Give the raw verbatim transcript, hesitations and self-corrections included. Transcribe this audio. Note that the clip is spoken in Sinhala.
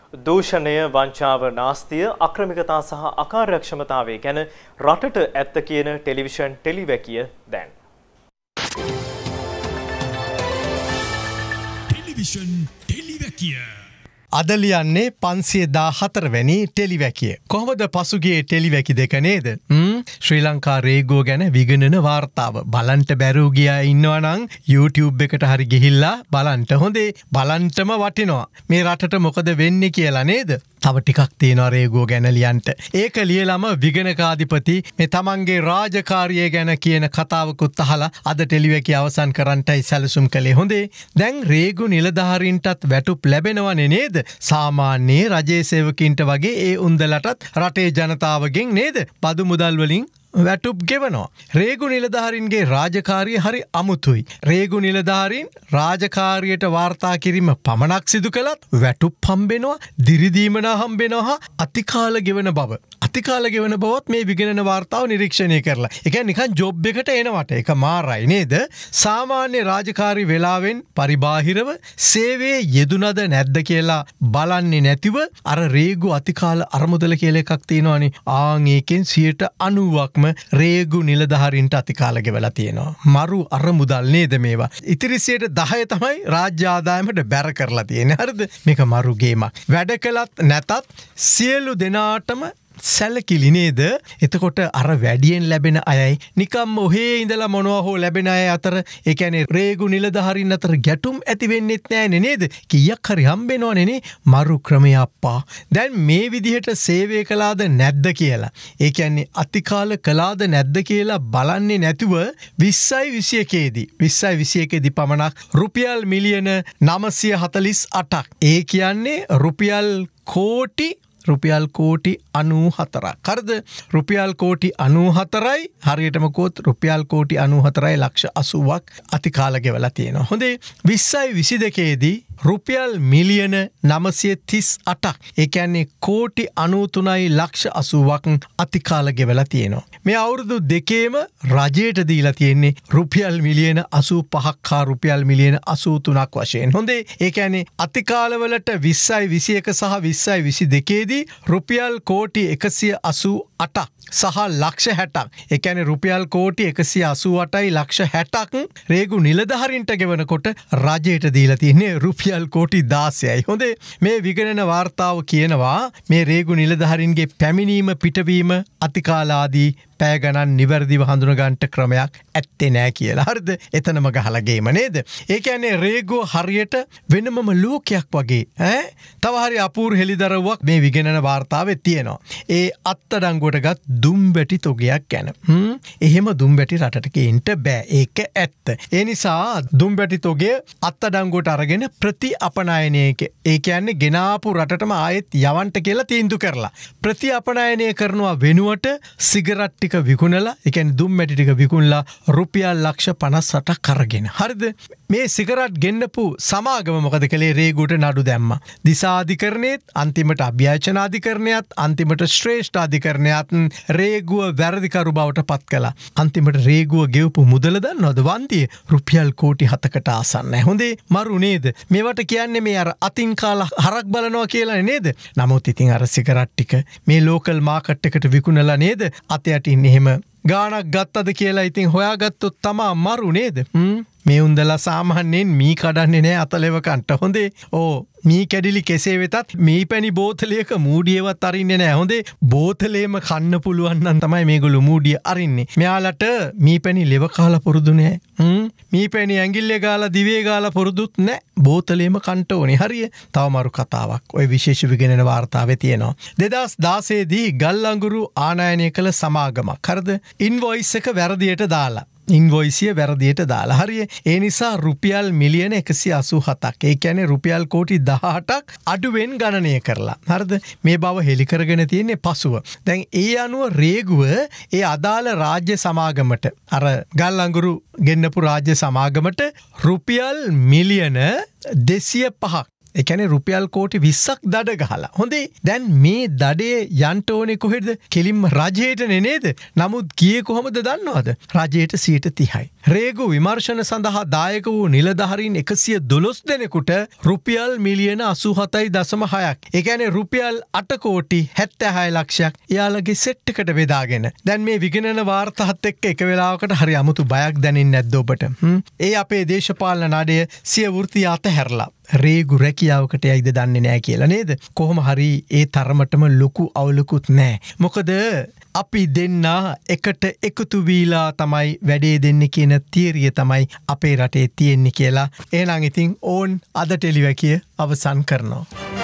දූෂණය, වංචාව, නාස්තිය, අක්‍රමිකතා සහ අකාර්යක්ෂමතාවය ගැන රටට ඇත්ත කියන ටෙලිවිෂන් ටෙලිවැකිය දැන්. ටෙලිවිෂන් ටෙලිවැකිය අද ලියන්නේ පන්සිය දාහතර වැනි ටෙලිවැකිය. කොහොමද පසුගියේ ටෙලිවැකි දෙක නේද? ශ්‍රී ලංකා රේගුව ගැන විගණන වාර්තාව බලන්ට බැරූ ගියා ඉන්නවා නම් YouTube එකට හරි ගිහිල්ලා බලන්ට හොඳේ. බලන්ටම වටිනවා. මේ රටට මොකද වෙන්නේ කියලා නේද? තව ටිකක් තියෙනවා රේගුව ගැන ලියන්ට. ඒක ලියලම විගණකාධිපති මේ තමන්ගේ රාජකාරිය ගැන කියන කතාවකුත් අහලා අද ටෙලිවැකිය අවසන් කරන්නටයි සැලසුම් කළේ. හොඳේ. දැන් රේගු නිලධාරීන්ටත් වැටුප් ලැබෙනවනේ නේද? සාමාන්‍ය රජයේ සේවකින්ට වගේ ඒ උන්දලටත් රටේ ජනතාවගෙන් නේද බදු මුදල් වලින් වැටුප් ගෙවනවා. රේගු නිලධාරීන්ගේ රාජකාරිය හරි අමුතුයි. රේගු නිලධාරීන් රාජකාරියට වාර්තා කිරීම පමණක් සිදු කළත් වැටුප් හම්බෙනවා, දිරිදීමනා හම්බෙනවා, අතිකාල ගෙවන බව. අතිකාල ගෙවන බවත් මේ විගණන වාර්තාව නිරීක්ෂණය කරලා. ඒ කියන්නේ නිකන් ජොබ් එකට එනවට ඒක මාරයි නේද? සාමාන්‍ය රාජකාරී වෙලාවෙන් පරිබාහිරව සේවයේ යෙදුනද නැද්ද කියලා බලන්නේ නැතිව අර රේගු අතිකාල අරමුදල කියලා එකක් තියෙනවානේ. ආන් ඒකෙන් සියයට අනූවක්ම රේගු නිලධාරීන්ට අතිකාල ගෙවලා තියෙනවා. මරු අරමුදල් නේද මේවා? ඉතිරි සියයට දහය තමයි රාජ්‍ය ආදායමට බැර කරලා තියෙන්නේ. හරිද? මේක මරු ගේමක්. වැඩ කළත් නැතත් සියලු දෙනාටම සැලකිලි නේද? එතකොට අර වැඩියෙන් ලැබෙන අයයි නිකම්ම ඔහේ ඉඳලා මොනවා හෝ ලැබෙන අය අතර ඒ කියන්නේ රේගු නිලධාරීන් අතර ගැටුම් ඇති වෙන්නෙත් නෑනේ නේද? කීයක් හරි හම්බෙනවනේ නේ මරු ක්‍රමය අප්පා. දැන් මේ විදිහට සේවය කළාද නැද්ද කියලා. ඒ කියන්නේ අතිකාල කළාද නැද්ද කියලා බලන්නේ නැතුව විස්සයි විසියකේ දී විස්සයි විසියකේ දී පමණක් රුපියල් මිලියන නවසිය හතළිස් අටක්. ඒ කියන්නේ රුපියල් කෝටි රුපියල් කෝටි අනූහතරක්. හරිද? රුපියල් කෝටි අනූහතරයි හරියටම කොත් රුපියල් කෝටි අනූහතරයි ලක්ෂ අසූවක් අතිකාල ගෙවලා තියෙනවා. හොඳේ. විස්සයි විසිදෙකේ දී රුපියල් මිලියන නවසිය තිස් අටක්. ඒ කියන්නේ කෝටි අනූතුනයි ලක්ෂ අසූවක් අතිකාල ගෙවලා තියෙනවා. මේ අවුරුදු දෙකේම රජයට දීලා තියෙන්නේ රුපියල් මිලියන අසූ පහක් හා රුපියල් මිලියන අසූ තුනක් වශයෙන්. හොඳේ. ඒ කියන්නේ අතිකාලවලට විස්සයි විසියක සහ විස්සයි විසිදෙකේ දී රුපියල් කෝටි එකසිය අසූ අටක් සහ ලක්ෂ හැටක්. ඒ කියන්නේ රුපියල් කෝටි එකසිය අසූ අටයි ලක්ෂ හැටක් රේගු නිලධාරීන්ට ගෙවනකොට රජයට දීලා තියෙන්නේ රුපියල් කෝටි දාසයයි. හොඳේ. මේ විගණන වාර්තාව කියනවා මේ රේගු නිලධාරීන්ගේ පැමිණීම පිටවීම අතිකාලාදී පැය ගණන් නිවැරදිව හඳුනගන්නට ක්‍රමයක් ඇත්තේ නෑ කියලා. හරිද? එතනම ගහලා ගේම නේද? ඒ කියන්නේ රේගුව හරියට වෙනමම ලෝකයක් වගේ ඈ තව හරි අපූර්ව හෙලිදරව්වක් මේ විගණන වාර්තාවේ තියෙනවා. ඒ අත්අඩංගුවටගත් දුම්බැටි තොගයක් ගැන. හ්ම් එහෙම දුම්බැටි රටට ගේන්න බෑ. ඒක ඇත්ත. ඒ නිසා දුම්බැටි තොගය අත්අඩංගුවට අරගෙන ප්‍රති අපනයනයක ඒ කියන්නේ ගෙනාපු රටටම ආයෙත් යවන්න කියලා තීන්දුව කරලා ප්‍රති අපනයනය කරනවා වෙනුවට සිගරට් ටික විකුණලා ඒ කියන්නේ දුම්බැටි ටික විකුණලා රුපියල් ලක්ෂ පනස් අටක් අරගෙන. හරිද? මේ සිගරට් ගෙන්නපු සමාගම මොකද කළේ? රේගුවට නඩු දැම්මා. දිසා අධිකරණයේත් අන්තිමට අභ්‍යාචන අධිකරණයත් අන්තිමට ශ්‍රේෂ්ඨ අධිකරණයත් රේගුව වැරදිකරු බවට පත් කළා. අන්තිමට රේගුව ගෙවපු මුදල දන්නවද? වන්දියේ රුපියල් කෝටි හතකට ආසන්නයි. හොඳේ. මරු නේද? මේවට කියන්නේ මේ අර අතින් කාලා හරක් බලනවා කියලා නේද? නමුත් ඉතින් අර සිගරට් ටික මේ ලෝකල් මාකට් එකට විකුණලා නේද? අත යටින් එහෙම ගානක් ගත්තද කියලා ඉතින් හොයාගත්තොත් තමා මරු නේද? හ්ම් මේ උන්දලා සාමාන්‍යයෙන් මී කඩන්නේ නෑ අතලෙවකන්ට. හොඳේ. ඕ මී කැඩිලි කෙසේ වෙතත් මී පැණි බෝතලයක මූඩියවත් අරින්නේ නෑ. හොඳේ. බෝතලේම කන්න පුළුවන් නම් තමයි මේගොල්ලෝ මූඩිය අරින්නේ. මෙයාලට මී පැණි ලෙව කාලා පුරුදු නෑ. හ්ම් මී පැණි ඇඟිල්ලේ ගාලා දිවේ ගාලා පුරුදුත් නෑ. බෝතලේම කන්ට ඕනේ. හරිය. තව මරු කතාවක්. ඔය විශේෂ විගණන වාර්තාවේ තියෙනවා. දෙදහස් දාසය දී ගල්අඟුරු ආනයනය කළ සමාගමක්. හරිද? ඉන්වොයිස් එක වැරදියට දාලා ඉන්වොයිසිය වැරදියට දාලා. හරිය. ඒ නිසා රුපියල් මිලියන එකසිය අසූ හතක්. ඒ කියන්නේ රුපියල් කෝටි දහඅටක් අඩුවෙන් ගණනය කරලා. හරිද? මේ බව හෙලි කරගෙන තියෙන්නේ පසුව. දැන් ඒ අනුව රේගුව ඒ අදාළ රාජ්‍ය සමාගමට අර ගල්අඟුරු ගෙන්නපු රාජ්‍ය සමාගමට රුපියල් මිලියන දෙසිය පහක් ඒ කියන්නේ රුපියල් කෝටි විස්සක් දඩ ගහලා. හොඳේ. දැන් මේ දඩේ යන්ට ඕනේ කොහෙද? කෙලින්ම රජයටනේ නේද? නමුත් ගියේ කොහොමද දන්නවද? රජයට සියයට තිහයි. රේගු විමර්ශන සඳහා දායක වූ නිලධාරීන් එකසිය දොළොස් දෙනෙකුට රුපියල් මිලියන අසූ හතයි දශම හයක්. ඒ කියන්නේ රුපියල් අට කෝටි හැත්තෑ හය ලක්ෂයක් එයාලගේ සෙට් එකට බෙදාගෙන. දැන් මේ විගණන වාර්තාත් එක්ක එක වෙලාවකට හරි අමුතු බයක් දැනෙන්නේ නැද්ද ඔබට? ඒ අපේ දේශපාලන නඩය සිය වෘත්තිය අතහැරලා රේගු රැකියාවකට යයිද දන්නේ නෑ කියලා නේද? කොහොම හරි ඒ තරමටම ලොකු අවුලකුත් නෑ. මොකද අපි දෙන්න එකට එකතු වීලා තමයි වැඩේ දෙන්නේ කියන තියරිය තමයි අපේ රටේ තියෙන්නේ කියලා. එහෙනම් ඉතින් ඕන් අද ටෙලිවැකිය අවසන් කරනවා.